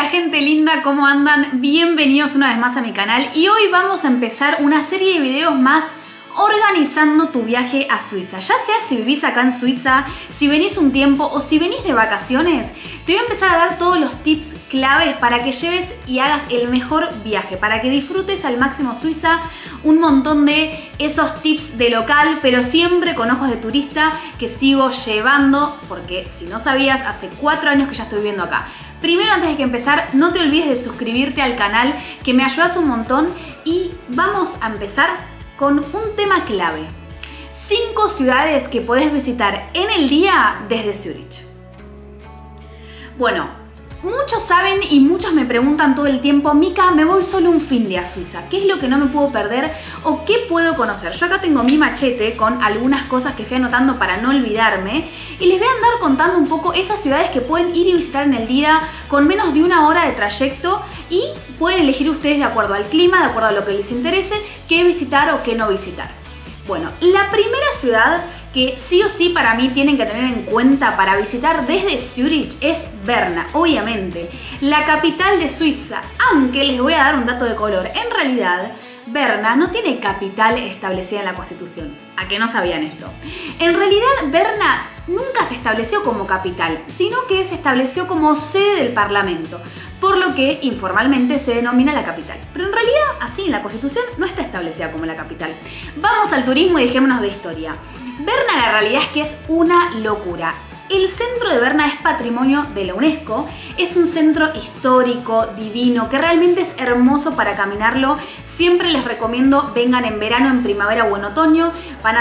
Hola gente linda, ¿cómo andan? Bienvenidos una vez más a mi canal y hoy vamos a empezar una serie de videos más organizando tu viaje a Suiza. Ya sea si vivís acá en Suiza, si venís un tiempo o si venís de vacaciones, te voy a empezar a dar todos los tips claves para que lleves y hagas el mejor viaje, para que disfrutes al máximo Suiza, un montón de esos tips de local, pero siempre con ojos de turista que sigo llevando, porque si no sabías, hace 4 años que ya estoy viviendo acá. Primero, antes de que empezar, no te olvides de suscribirte al canal, que me ayudas un montón, y vamos a empezar con un tema clave. 5 ciudades que podés visitar en el día desde Zurich. Bueno, muchos saben y muchos me preguntan todo el tiempo: Mica, me voy solo un fin de a Suiza, ¿qué es lo que no me puedo perder o qué puedo conocer? Yo acá tengo mi machete con algunas cosas que fui anotando para no olvidarme y les voy a andar contando un poco esas ciudades que pueden ir y visitar en el día con menos de 1 hora de trayecto, y pueden elegir ustedes de acuerdo al clima, de acuerdo a lo que les interese, qué visitar o qué no visitar. Bueno, la primera ciudad que sí o sí para mí tienen que tener en cuenta para visitar desde Zurich es Berna, obviamente, la capital de Suiza, aunque les voy a dar un dato de color. En realidad, Berna no tiene capital establecida en la Constitución. ¿A qué no sabían esto? En realidad, Berna nunca se estableció como capital, sino que se estableció como sede del Parlamento, por lo que informalmente se denomina la capital. Pero en realidad, así en la Constitución no está establecida como la capital. Vamos al turismo y dejémonos de historia. Berna, la realidad es que es una locura. El centro de Berna es patrimonio de la UNESCO, es un centro histórico, divino, que realmente es hermoso para caminarlo. Siempre les recomiendo vengan en verano, en primavera o en otoño. Van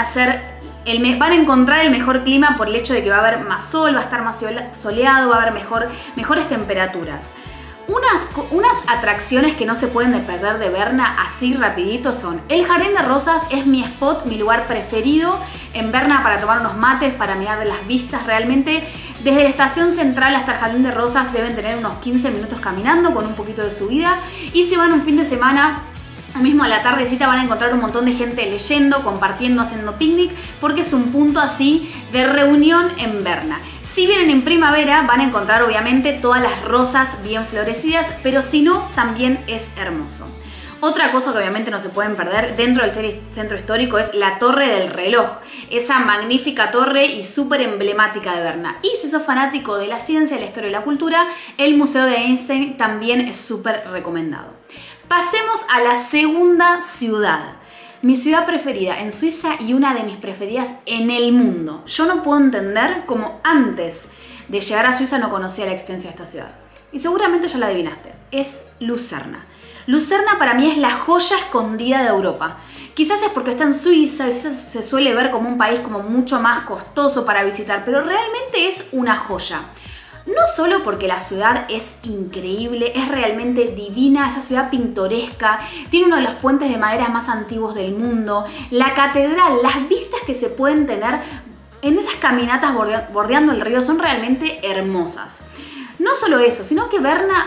a encontrar el mejor clima por el hecho de que va a haber más sol, va a estar más soleado, va a haber mejores temperaturas. Unas atracciones que no se pueden perder de Berna así rapidito son: el Jardín de Rosas es mi spot, mi lugar preferido en Berna para tomar unos mates, para mirar de las vistas. Realmente desde la estación central hasta el Jardín de Rosas deben tener unos 15 minutos caminando con un poquito de subida, y si van un fin de semana, mismo a la tardecita van a encontrar un montón de gente leyendo, compartiendo, haciendo picnic, porque es un punto así de reunión en Berna. Si vienen en primavera van a encontrar obviamente todas las rosas bien florecidas, pero si no, también es hermoso. Otra cosa que obviamente no se pueden perder dentro del centro histórico es la Torre del Reloj, esa magnífica torre y súper emblemática de Berna. Y si sos fanático de la ciencia, la historia y la cultura, el Museo de Einstein también es súper recomendado. Pasemos a la segunda ciudad, mi ciudad preferida en Suiza y una de mis preferidas en el mundo. Yo no puedo entender cómo antes de llegar a Suiza no conocía la existencia de esta ciudad. Y seguramente ya la adivinaste, es Lucerna. Lucerna para mí es la joya escondida de Europa. Quizás es porque está en Suiza y Suiza se suele ver como un país como mucho más costoso para visitar, pero realmente es una joya. No solo porque la ciudad es increíble, es realmente divina, esa ciudad pintoresca, tiene uno de los puentes de madera más antiguos del mundo, la catedral, las vistas que se pueden tener en esas caminatas bordeando el río son realmente hermosas. No solo eso, sino que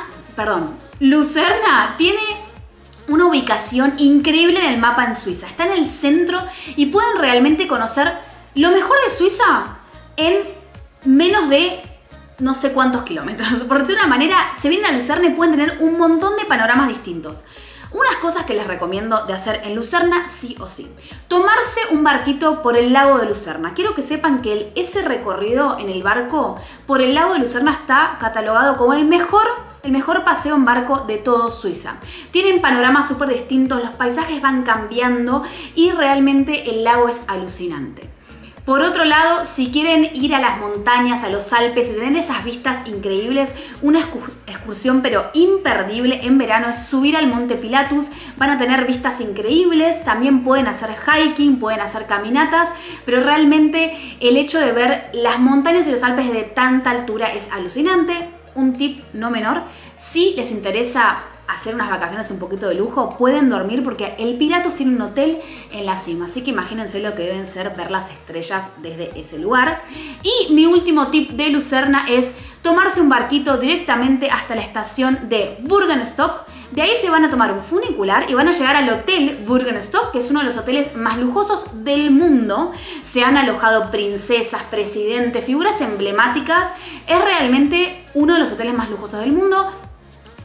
Lucerna tiene una ubicación increíble en el mapa en Suiza. Está en el centro y pueden realmente conocer lo mejor de Suiza en menos de no sé cuántos kilómetros. Por decirlo de una manera, se vienen a Lucerna y pueden tener un montón de panoramas distintos. Unas cosas que les recomiendo de hacer en Lucerna sí o sí: tomarse un barquito por el lago de Lucerna. Quiero que sepan que ese recorrido en el barco por el lago de Lucerna está catalogado como el mejor paseo en barco de todo Suiza. Tienen panoramas súper distintos, los paisajes van cambiando y realmente el lago es alucinante. Por otro lado, si quieren ir a las montañas, a los Alpes y tener esas vistas increíbles, una excursión pero imperdible en verano es subir al Monte Pilatus. Van a tener vistas increíbles, también pueden hacer hiking, pueden hacer caminatas, pero realmente el hecho de ver las montañas y los Alpes de tanta altura es alucinante. Un tip no menor: si les interesa hacer unas vacaciones un poquito de lujo, pueden dormir porque el Pilatus tiene un hotel en la cima, así que imagínense lo que deben ser ver las estrellas desde ese lugar. Y mi último tip de Lucerna es tomarse un barquito directamente hasta la estación de Bürgenstock. De ahí se van a tomar un funicular y van a llegar al Hotel Bürgenstock, que es uno de los hoteles más lujosos del mundo. Se han alojado princesas, presidentes, figuras emblemáticas. Es realmente uno de los hoteles más lujosos del mundo.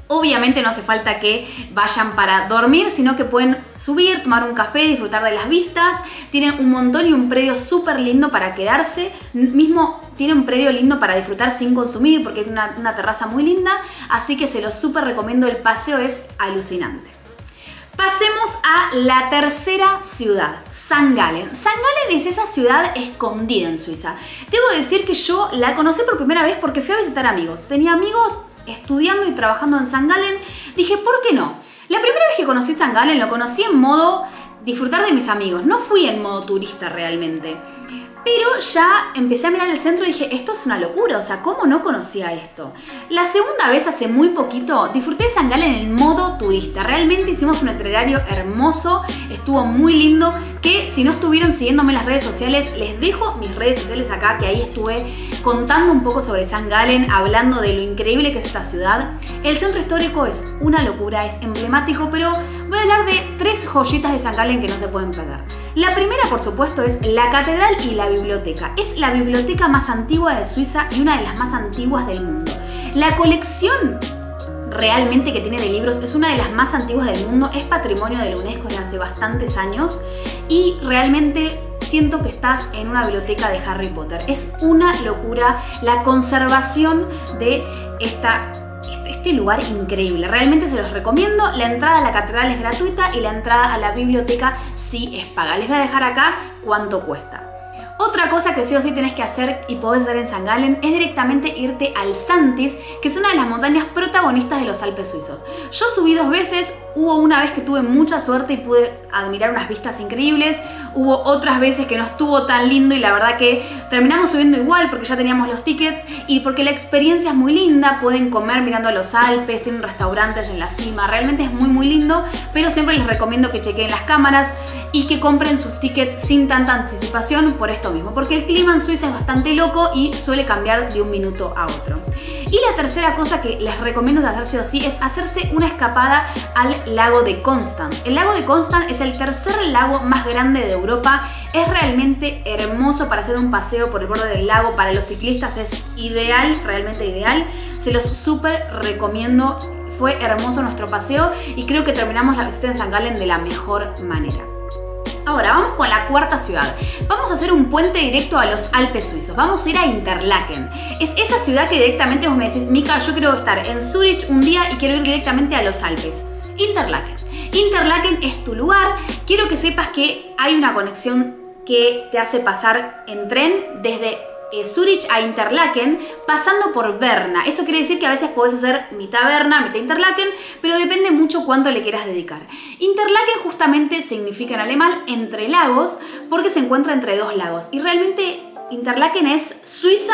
Obviamente no hace falta que vayan para dormir, sino que pueden subir, tomar un café, disfrutar de las vistas. Tienen un montón y un predio súper lindo para quedarse. Mismo tienen un predio lindo para disfrutar sin consumir porque es una terraza muy linda. Así que se los súper recomiendo, el paseo es alucinante. Pasemos a la tercera ciudad, St. Gallen. St. Gallen es esa ciudad escondida en Suiza. Debo decir que yo la conocí por primera vez porque fui a visitar amigos. Tenía amigos estudiando y trabajando en St. Gallen. Dije, ¿por qué no? La primera vez que conocí St. Gallen lo conocí en modo disfrutar de mis amigos. No fui en modo turista realmente. Pero ya empecé a mirar el centro y dije, esto es una locura, o sea, ¿cómo no conocía esto? La segunda vez, hace muy poquito, disfruté de St. Gallen en modo turista. Realmente hicimos un itinerario hermoso, estuvo muy lindo, que si no estuvieron siguiéndome en las redes sociales, les dejo mis redes sociales acá, que ahí estuve contando un poco sobre St. Gallen, hablando de lo increíble que es esta ciudad. El centro histórico es una locura, es emblemático, pero voy a hablar de 3 joyitas de St. Gallen que no se pueden perder. La primera, por supuesto, es la catedral y la biblioteca. Es la biblioteca más antigua de Suiza y una de las más antiguas del mundo. La colección realmente que tiene de libros es una de las más antiguas del mundo, es patrimonio de la UNESCO desde hace bastantes años y realmente siento que estás en una biblioteca de Harry Potter. Es una locura la conservación de este lugar increíble. Realmente se los recomiendo. La entrada a la catedral es gratuita y la entrada a la biblioteca sí es paga. Les voy a dejar acá cuánto cuesta. Otra cosa que sí o sí tenés que hacer y podés hacer en St. Gallen es directamente irte al Santis, que es una de las montañas protagonistas de los Alpes suizos. Yo subí 2 veces, hubo una vez que tuve mucha suerte y pude admirar unas vistas increíbles, hubo otras veces que no estuvo tan lindo y la verdad que terminamos subiendo igual porque ya teníamos los tickets y porque la experiencia es muy linda, pueden comer mirando a los Alpes, tienen restaurantes en la cima, realmente es muy lindo, pero siempre les recomiendo que chequeen las cámaras y que compren sus tickets sin tanta anticipación por esto mismo, porque el clima en Suiza es bastante loco y suele cambiar de un minuto a otro. Y la tercera cosa que les recomiendo hacer sí o sí es hacerse una escapada al lago de Constance. El lago de Constance es el tercer lago más grande de Europa, es realmente hermoso para hacer un paseo por el borde del lago, para los ciclistas es ideal, realmente ideal, se los súper recomiendo. Fue hermoso nuestro paseo y creo que terminamos la visita en St. Gallen de la mejor manera. Ahora vamos con la cuarta ciudad. Vamos a hacer un puente directo a los Alpes suizos. Vamos a ir a Interlaken. Es esa ciudad que directamente vos me decís, Mica, yo quiero estar en Zurich un día y quiero ir directamente a los Alpes. Interlaken. Interlaken es tu lugar. Quiero que sepas que hay una conexión que te hace pasar en tren desde Zurich a Interlaken pasando por Berna. Esto quiere decir que a veces podés hacer mitad Berna, mitad Interlaken, pero depende mucho cuánto le quieras dedicar. Interlaken justamente significa en alemán entre lagos porque se encuentra entre 2 lagos y realmente Interlaken es Suiza.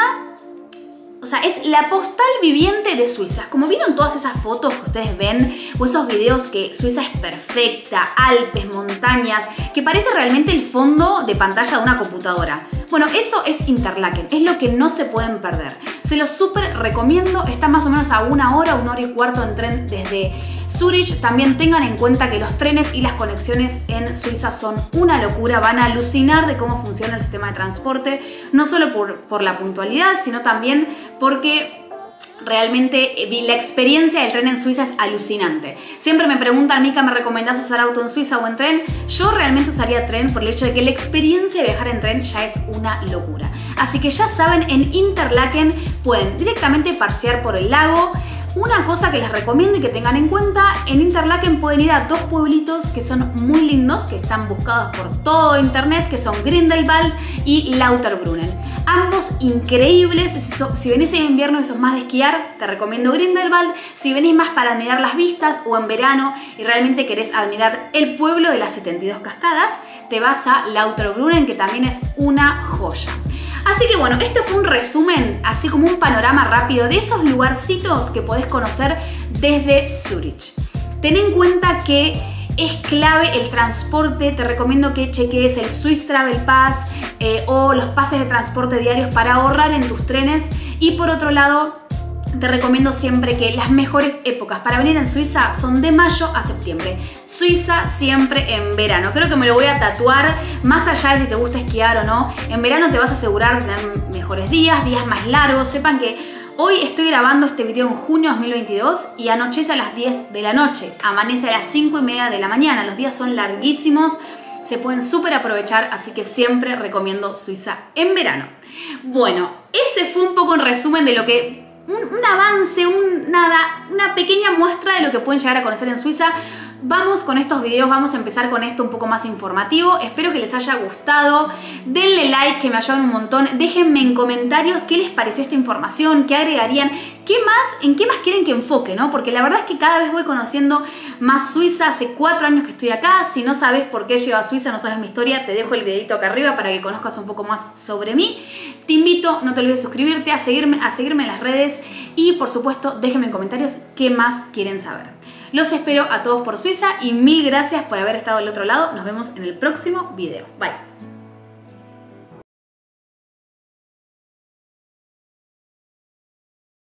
O sea, es la postal viviente de Suiza. Como vieron todas esas fotos que ustedes ven o esos videos que Suiza es perfecta, Alpes, montañas, que parece realmente el fondo de pantalla de una computadora. Bueno, eso es Interlaken, es lo que no se pueden perder. Se los súper recomiendo, está más o menos a 1 hora, 1 hora y cuarto en tren desde Zurich. También tengan en cuenta que los trenes y las conexiones en Suiza son una locura, van a alucinar de cómo funciona el sistema de transporte, no solo por la puntualidad, sino también porque realmente la experiencia del tren en Suiza es alucinante. Siempre me preguntan, Mica, ¿me recomendás usar auto en Suiza o en tren? Yo realmente usaría tren por el hecho de que la experiencia de viajar en tren ya es una locura. Así que ya saben, en Interlaken pueden directamente pasear por el lago. Una cosa que les recomiendo y que tengan en cuenta, en Interlaken pueden ir a 2 pueblitos que son muy lindos, que están buscados por todo internet, que son Grindelwald y Lauterbrunnen. Ambos increíbles. Si venís en invierno y sos más de esquiar, te recomiendo Grindelwald. Si venís más para admirar las vistas o en verano y realmente querés admirar el pueblo de las 72 cascadas, te vas a Lauterbrunnen, que también es una joya. Así que bueno, este fue un resumen, así como un panorama rápido de esos lugarcitos que podés conocer desde Zurich. Ten en cuenta que es clave el transporte, te recomiendo que cheques el Swiss Travel Pass o los pases de transporte diarios para ahorrar en tus trenes. Y por otro lado, te recomiendo siempre que las mejores épocas para venir en Suiza son de mayo a septiembre. Suiza siempre en verano. Creo que me lo voy a tatuar, más allá de si te gusta esquiar o no. En verano te vas a asegurar de tener mejores días más largos. Sepan que Hoy estoy grabando este video en junio de 2022 y anochece a las 10 de la noche, amanece a las 5:30 de la mañana. Los días son larguísimos, se pueden súper aprovechar, así que siempre recomiendo Suiza en verano. Bueno, ese fue un poco un resumen de lo que, un avance, una pequeña muestra de lo que pueden llegar a conocer en Suiza. Vamos con estos videos, vamos a empezar con esto un poco más informativo. Espero que les haya gustado. Denle like, que me ayudan un montón. Déjenme en comentarios qué les pareció esta información, qué agregarían, en qué más quieren que enfoque, ¿no? Porque la verdad es que cada vez voy conociendo más Suiza. Hace 4 años que estoy acá. Si no sabes por qué llego a Suiza, no sabes mi historia, te dejo el videito acá arriba para que conozcas un poco más sobre mí. Te invito, no te olvides de suscribirte, a seguirme en las redes y por supuesto déjenme en comentarios qué más quieren saber. Los espero a todos por Suiza y mil gracias por haber estado al otro lado. Nos vemos en el próximo video. Bye.